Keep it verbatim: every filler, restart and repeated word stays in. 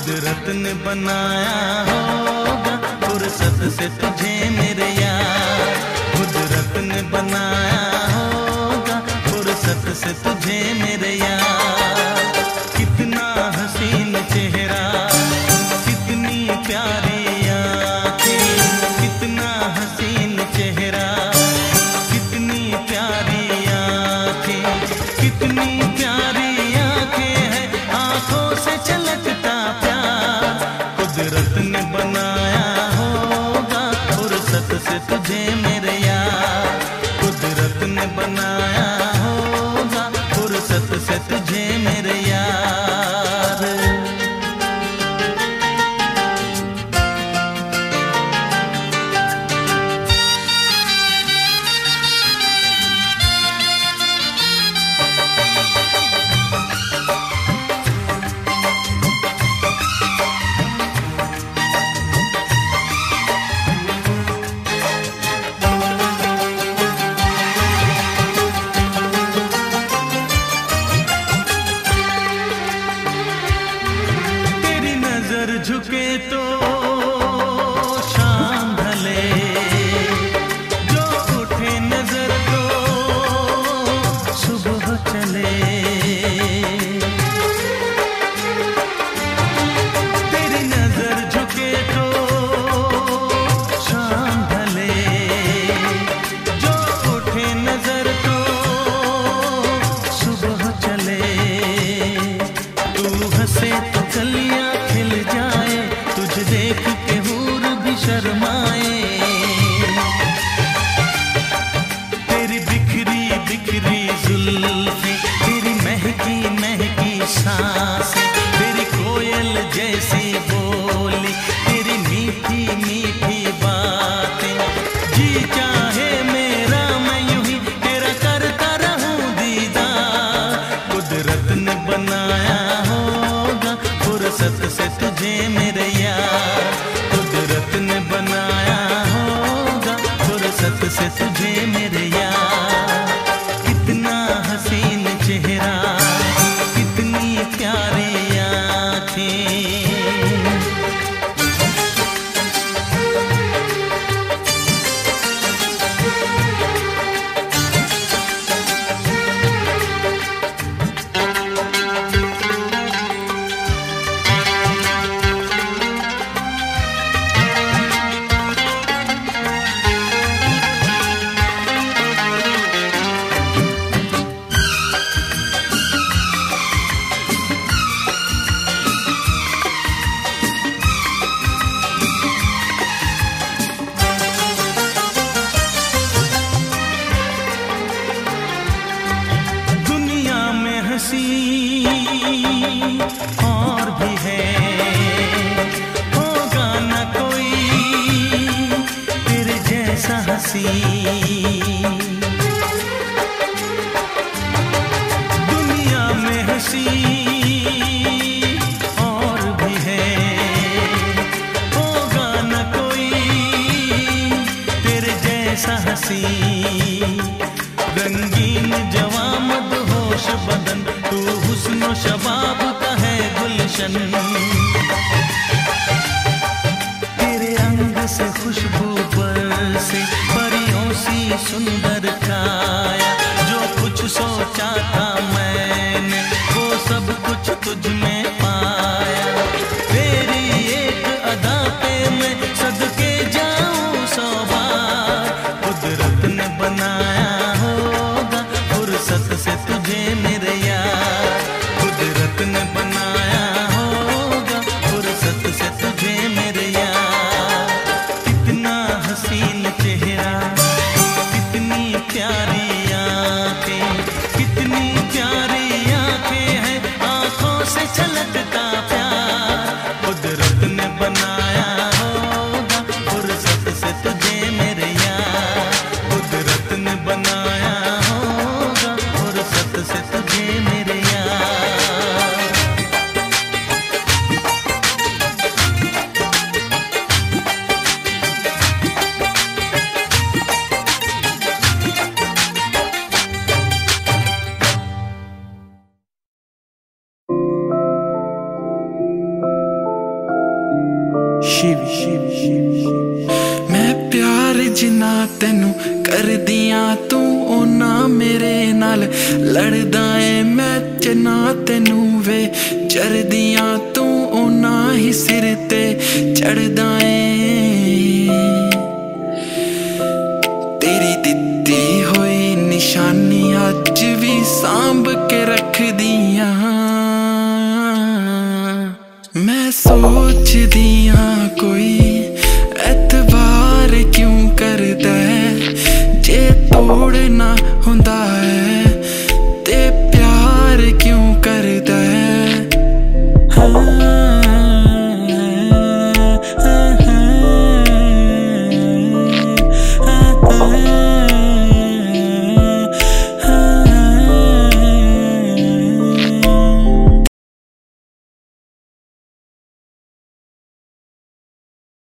कुदरत ने बनाया होगा फुर्सत से तुझे मेरे यार, कुदरत ने बनाया होगा फुर्सत से तुझे मेरे यार। कितना हसीन चेहरा, कितनी प्यारी आँखें, कितना हसीन चेहरा, कितनी प्यारी आँखें, कितनी प्यारी आँखें हैं, आँखों से छलकता प्यार। कुदरत ने बनाया होगा फुर्सत से तुझे मेरे यार, कुदरत ने बनाया होगा फुर्सत से तुझे मेरे यार। झुके तो शाम ढले, जो उठे नजर तो सुबह चले। तेरी नजर झुके तो शाम ढले, जो उठे नजर तो सुबह चले। तू हंसे तो कलियां खिल जाए, तुझे देख के हूर भी शर्माए। तेरी बिखरी बिखरी जुल्फें, तेरी महकी महकी सांसें, तेरी कोयल जैसी बोली, तेरी मीठी मीठी बातें। जी चाहे मेरा मैं यूं ही तेरा करता रहूं दीदार। कुदरत ने बनाया होगा फुर्सत से तुझे मेरे यार, कुदरत ने बनाया होगा फुर्सत से तुझे मेरे यार। कितना हसीन चेहरा, कितनी प्यारी आँखें। और भी है, होगा न कोई तेरे जैसा हंसी। दुनिया में हंसी और भी है, होगा न कोई तेरे जैसा हंसी। रंगीन जवां मदहोश बदन, तू हुस्न शबाब का है गुलशन। तेरे अंग से खुशबू बरसे, परियों सी सुंदर काया। जो कुछ सोचा था मैंने वो सब कुछ तुझ में पाया। तेरी एक अदा पे मैं सदके जाऊं सौ बार। कुदरत ने बनाया होगा फुर्सत से तुझे मेरे यार, कुदरत ने बनाया होगा फुर्सत से तुझे मेरे यार। कितना हसीन चेहरा, कितनी मैं प्यार जिन्ना तेनू कर दिया तू ओना मेरे नाल लड़दा है। मैं जिन्ना तेनू वे चढ़दियां तू ओना ही सिर ते चढ़दा